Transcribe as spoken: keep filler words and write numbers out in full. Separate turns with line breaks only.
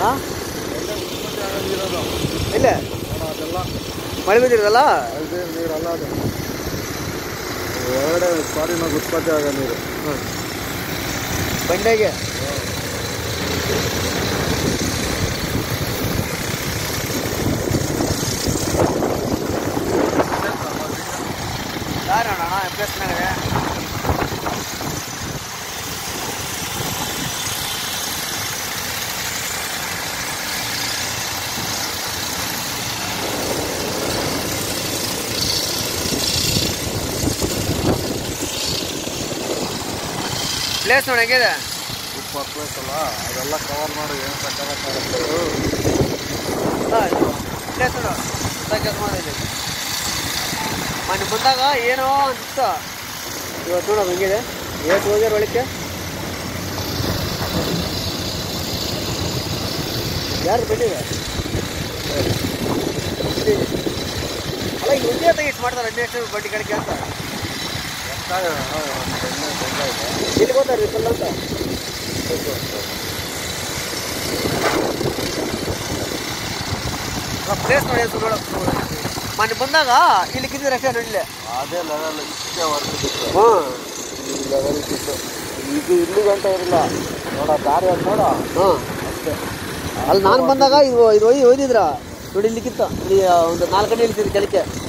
ಹಾಂ ಇಲ್ಲ ಮಳೆ ಬಿದ್ದಿರೋದಲ್ಲ
ನೀರಲ್ಲ ಅದು ಹೊರಗಡೆ ಸ್ಪಾಟಿನಾಗ ಉತ್ಪತ್ತಿ ಆಗ ನೀರು
ಬಂಡೆಗೆ ಯಾರು ಅಣ್ಣ ಪ್ಲೇಸ್ ಮೇಲೆ ಪ್ಲೇಸ್ ನೋಡಿ ಹೆಂಗಿದೆ
ಸೂಪರ್ ಪ್ಲೇಸ್ ಅಲ್ಲ ಅದೆಲ್ಲ ಕವರ್ ಮಾಡಿ ಏನು ಸಕ್ಕತ್ತಾಗುತ್ತೆ
ಹಾಂ ಪ್ಲೇಸ್ ನೋಡು ಕೆಲಸ ಮಾಡಿದೆ ಮೊನ್ನೆ ಬಂದಾಗ ಏನೋ ಅಂತ ಇವತ್ತು ನೋಡೋದು ಹೆಂಗಿದೆ ಎಷ್ಟು ಹೋಗ್ಯಾರ ಒಳಕ್ಕೆ ಯಾರು ಬಿಟ್ಟಿದೆ ಅಲ್ಲ ಈಗ ಒಂದೇ ತೆಗಿಟ್ಟು ಮಾಡ್ತಾರೆ ಹದಿನೆಂಟು ಬಡ್ಡಿ ಕಡೆಗೆ ಅಂತ ಇಲ್ಲಿ ಗೊತ್ತಾರೆ ಫುಲ್ ಅಂತ ಪ್ಲೇಸ್ ನೋಡಿ ಸುಳ್ಳು ಮೊನ್ನೆ ಬಂದಾಗ ಇಲ್ಲಿ ಕಿದ್ದಿರ ಅಷ್ಟೇ ನೋಡಿಲ್ಲ
ಅದೇ ಲೆವೆಲ್ ಇಷ್ಟೇ ಹೊರಟಿತ್ತು
ಹ್ಞೂ
ಈ ಲೆವೆಲ್ ಇತ್ತು ಇದು ಇಲ್ಲಿ ಗಂಟೆ ಇರಲಿಲ್ಲ ನೋಡ ದಾರಿ ಅಂತ ನೋಡ
ಹ್ಞೂ
ಅಷ್ಟೇ
ಅಲ್ಲಿ ನಾನು ಬಂದಾಗ ಇದು ಇದು ಒಯ್ದು ಒಯ್ದಿದ್ರ ನೋಡಿ ಇಲ್ಲಿಕ್ಕಿತ್ತು ಇಲ್ಲಿ ಒಂದು ನಾಲ್ಕು ಗಂಟೆ ಇಳಿತಿದ್ರು ಕೆಲಕ್ಕೆ